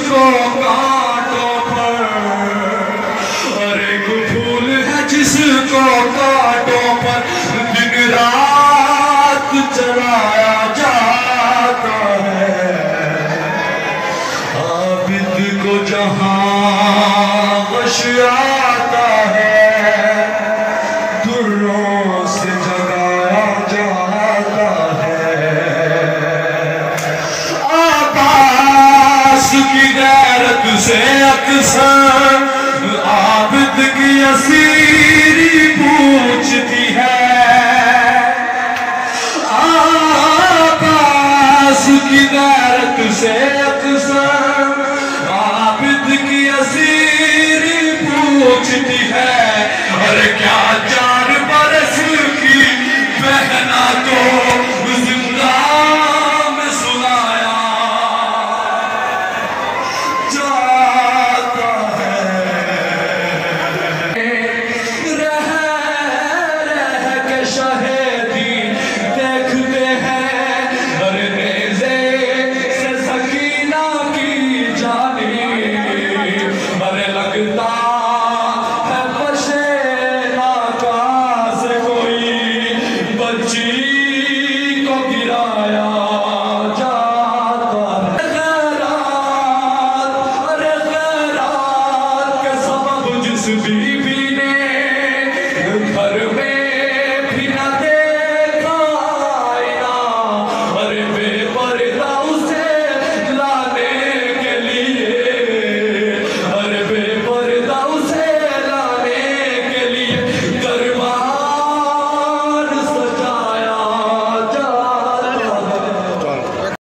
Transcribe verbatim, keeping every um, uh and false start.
जिसको कांटों पर, और एक फूल है जिसको कांटों पर दिन रात चलाया जाता है। आबिद को जहां गश आता है, दुर्रों से जगाया जाता है। आकाश की गैरत से अक्सर आबिद की असीरी पूछती है। आकाश की गैरत से